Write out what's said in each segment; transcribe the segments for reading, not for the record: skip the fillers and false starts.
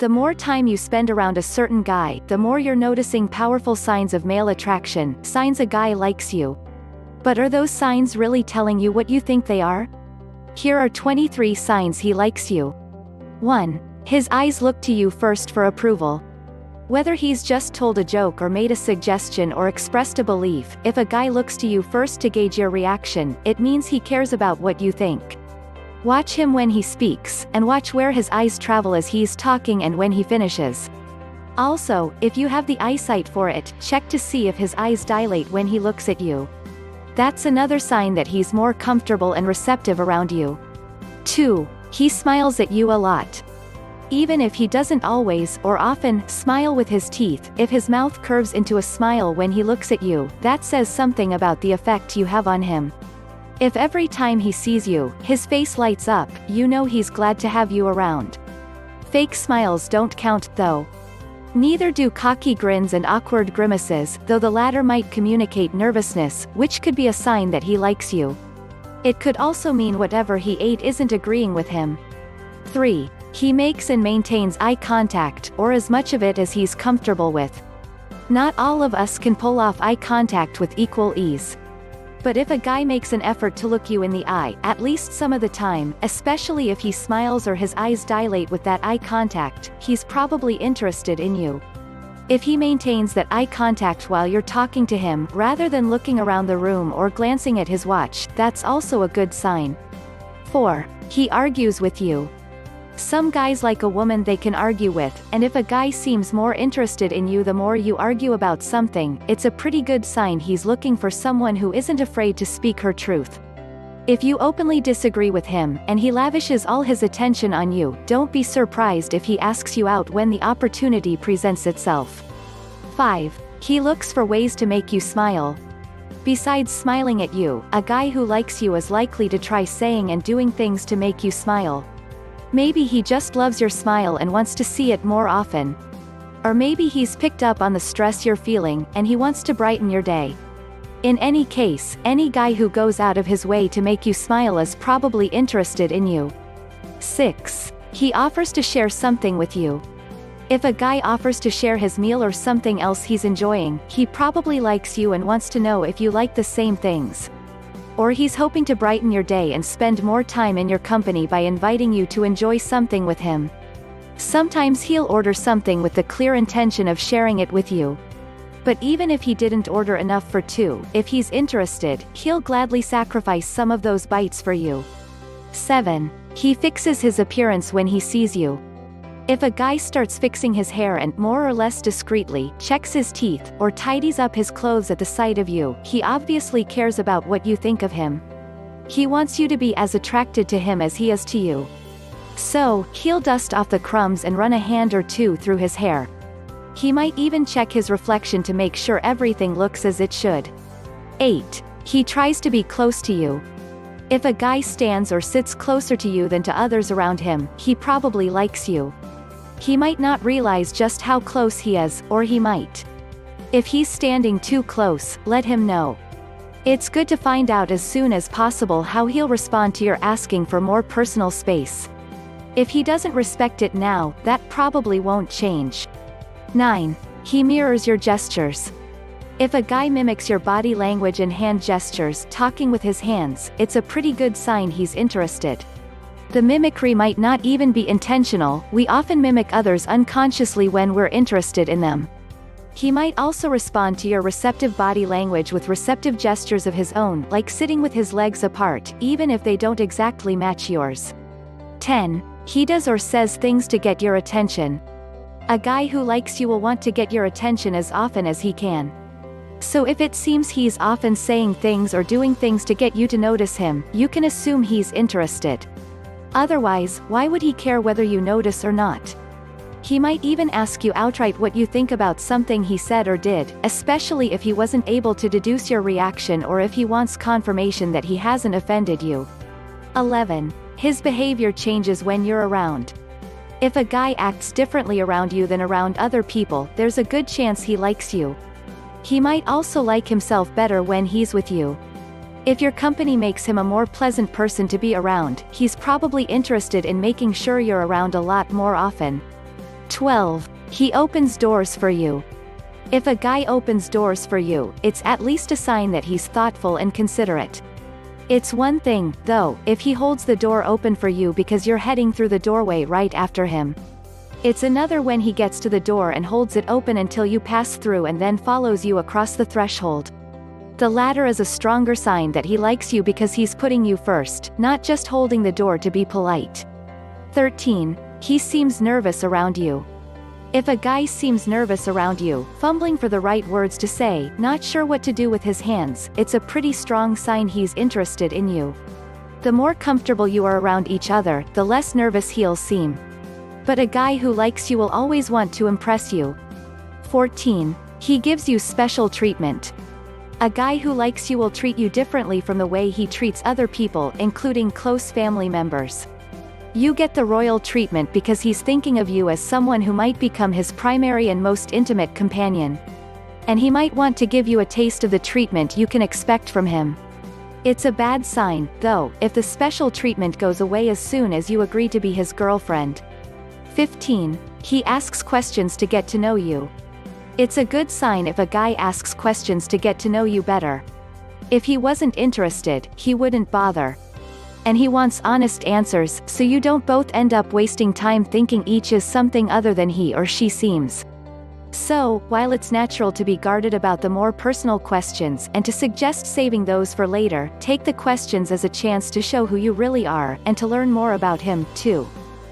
The more time you spend around a certain guy, the more you're noticing powerful signs of male attraction, signs a guy likes you. But are those signs really telling you what you think they are? Here are 23 signs he likes you. 1. His eyes look to you first for approval. Whether he's just told a joke or made a suggestion or expressed a belief, if a guy looks to you first to gauge your reaction, it means he cares about what you think. Watch him when he speaks, and watch where his eyes travel as he's talking and when he finishes. Also, if you have the eyesight for it, check to see if his eyes dilate when he looks at you. That's another sign that he's more comfortable and receptive around you. 2. He smiles at you a lot. Even if he doesn't always, or often, smile with his teeth, if his mouth curves into a smile when he looks at you, that says something about the effect you have on him. If every time he sees you, his face lights up, you know he's glad to have you around. Fake smiles don't count, though. Neither do cocky grins and awkward grimaces, though the latter might communicate nervousness, which could be a sign that he likes you. It could also mean whatever he ate isn't agreeing with him. 3. He makes and maintains eye contact, or as much of it as he's comfortable with. Not all of us can pull off eye contact with equal ease. But if a guy makes an effort to look you in the eye, at least some of the time, especially if he smiles or his eyes dilate with that eye contact, he's probably interested in you. If he maintains that eye contact while you're talking to him, rather than looking around the room or glancing at his watch, that's also a good sign. 4. He argues with you. Some guys like a woman they can argue with, and if a guy seems more interested in you the more you argue about something, it's a pretty good sign he's looking for someone who isn't afraid to speak her truth. If you openly disagree with him, and he lavishes all his attention on you, don't be surprised if he asks you out when the opportunity presents itself. 5. He looks for ways to make you smile. Besides smiling at you, a guy who likes you is likely to try saying and doing things to make you smile. Maybe he just loves your smile and wants to see it more often. Or maybe he's picked up on the stress you're feeling, and he wants to brighten your day. In any case, any guy who goes out of his way to make you smile is probably interested in you. 6. He offers to share something with you. If a guy offers to share his meal or something else he's enjoying, he probably likes you and wants to know if you like the same things. Or he's hoping to brighten your day and spend more time in your company by inviting you to enjoy something with him. Sometimes he'll order something with the clear intention of sharing it with you. But even if he didn't order enough for two, if he's interested, he'll gladly sacrifice some of those bites for you. 7. He fixes his appearance when he sees you. If a guy starts fixing his hair and, more or less discreetly, checks his teeth, or tidies up his clothes at the sight of you, he obviously cares about what you think of him. He wants you to be as attracted to him as he is to you. So, he'll dust off the crumbs and run a hand or two through his hair. He might even check his reflection to make sure everything looks as it should. 8. He tries to be close to you. If a guy stands or sits closer to you than to others around him, he probably likes you. He might not realize just how close he is, or he might. If he's standing too close, let him know. It's good to find out as soon as possible how he'll respond to your asking for more personal space. If he doesn't respect it now, that probably won't change. 9. He mirrors your gestures. If a guy mimics your body language and hand gestures, talking with his hands, it's a pretty good sign he's interested. The mimicry might not even be intentional, we often mimic others unconsciously when we're interested in them. He might also respond to your receptive body language with receptive gestures of his own, like sitting with his legs apart, even if they don't exactly match yours. 10. He does or says things to get your attention. A guy who likes you will want to get your attention as often as he can. So if it seems he's often saying things or doing things to get you to notice him, you can assume he's interested. Otherwise, why would he care whether you notice or not? He might even ask you outright what you think about something he said or did, especially if he wasn't able to deduce your reaction or if he wants confirmation that he hasn't offended you. 11. His behavior changes when you're around. If a guy acts differently around you than around other people, there's a good chance he likes you. He might also like himself better when he's with you. If your company makes him a more pleasant person to be around, he's probably interested in making sure you're around a lot more often. 12. He opens doors for you. If a guy opens doors for you, it's at least a sign that he's thoughtful and considerate. It's one thing, though, if he holds the door open for you because you're heading through the doorway right after him. It's another when he gets to the door and holds it open until you pass through and then follows you across the threshold. The latter is a stronger sign that he likes you because he's putting you first, not just holding the door to be polite. 13. He seems nervous around you. If a guy seems nervous around you, fumbling for the right words to say, not sure what to do with his hands, it's a pretty strong sign he's interested in you. The more comfortable you are around each other, the less nervous he'll seem. But a guy who likes you will always want to impress you. 14. He gives you special treatment. A guy who likes you will treat you differently from the way he treats other people, including close family members. You get the royal treatment because he's thinking of you as someone who might become his primary and most intimate companion. And he might want to give you a taste of the treatment you can expect from him. It's a bad sign, though, if the special treatment goes away as soon as you agree to be his girlfriend. 15. He asks questions to get to know you. It's a good sign if a guy asks questions to get to know you better. If he wasn't interested, he wouldn't bother. And he wants honest answers, so you don't both end up wasting time thinking each is something other than he or she seems. So, while it's natural to be guarded about the more personal questions and to suggest saving those for later, take the questions as a chance to show who you really are, and to learn more about him, too.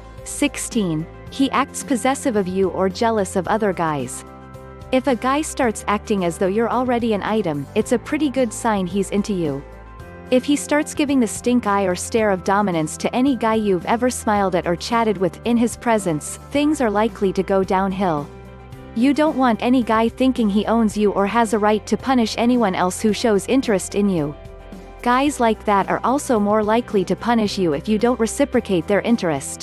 16. He acts possessive of you or jealous of other guys. If a guy starts acting as though you're already an item, it's a pretty good sign he's into you. If he starts giving the stink eye or stare of dominance to any guy you've ever smiled at or chatted with in his presence, things are likely to go downhill. You don't want any guy thinking he owns you or has a right to punish anyone else who shows interest in you. Guys like that are also more likely to punish you if you don't reciprocate their interest.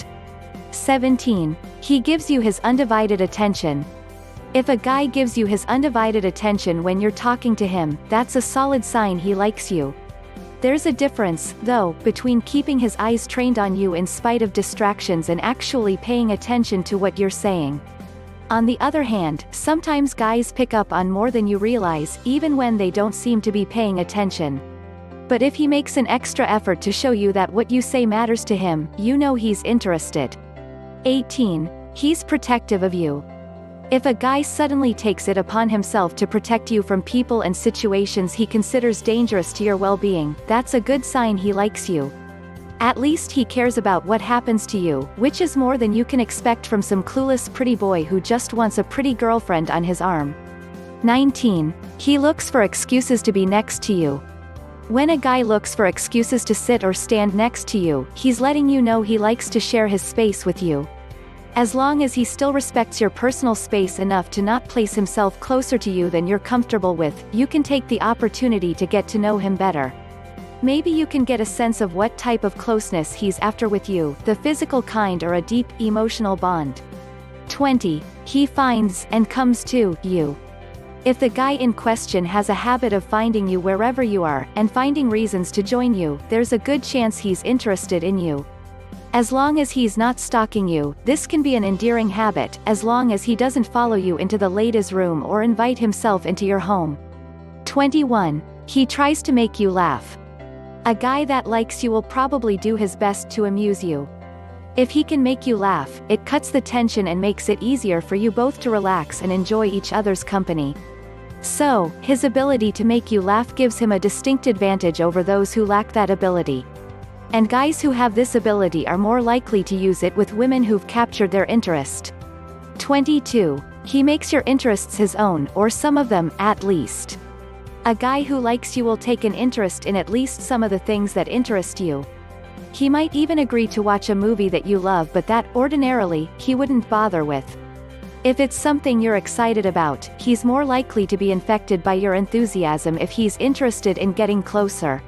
17. He gives you his undivided attention. If a guy gives you his undivided attention when you're talking to him, that's a solid sign he likes you. There's a difference, though, between keeping his eyes trained on you in spite of distractions and actually paying attention to what you're saying. On the other hand, sometimes guys pick up on more than you realize, even when they don't seem to be paying attention. But if he makes an extra effort to show you that what you say matters to him, you know he's interested. 18. He's protective of you. If a guy suddenly takes it upon himself to protect you from people and situations he considers dangerous to your well-being, that's a good sign he likes you. At least he cares about what happens to you, which is more than you can expect from some clueless pretty boy who just wants a pretty girlfriend on his arm. 19. He looks for excuses to be next to you. When a guy looks for excuses to sit or stand next to you, he's letting you know he likes to share his space with you. As long as he still respects your personal space enough to not place himself closer to you than you're comfortable with, you can take the opportunity to get to know him better. Maybe you can get a sense of what type of closeness he's after with you, the physical kind or a deep, emotional bond. 20. He finds, and comes to, you. If the guy in question has a habit of finding you wherever you are, and finding reasons to join you, there's a good chance he's interested in you. As long as he's not stalking you, this can be an endearing habit, as long as he doesn't follow you into the ladies' room or invite himself into your home. 21. He tries to make you laugh. A guy that likes you will probably do his best to amuse you. If he can make you laugh, it cuts the tension and makes it easier for you both to relax and enjoy each other's company. So, his ability to make you laugh gives him a distinct advantage over those who lack that ability. And guys who have this ability are more likely to use it with women who've captured their interest. 22. He makes your interests his own, or some of them, at least. A guy who likes you will take an interest in at least some of the things that interest you. He might even agree to watch a movie that you love but that, ordinarily, he wouldn't bother with. If it's something you're excited about, he's more likely to be infected by your enthusiasm if he's interested in getting closer.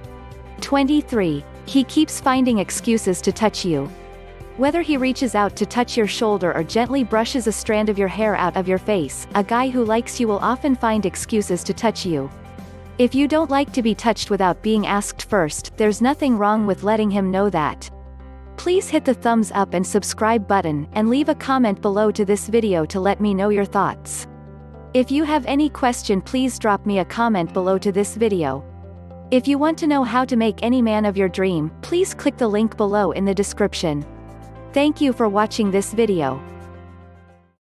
23. He keeps finding excuses to touch you. Whether he reaches out to touch your shoulder or gently brushes a strand of your hair out of your face, a guy who likes you will often find excuses to touch you. If you don't like to be touched without being asked first, there's nothing wrong with letting him know that. Please hit the thumbs up and subscribe button, and leave a comment below to this video to let me know your thoughts. If you have any question, please drop me a comment below to this video. If you want to know how to make any man of your dream, please click the link below in the description. Thank you for watching this video.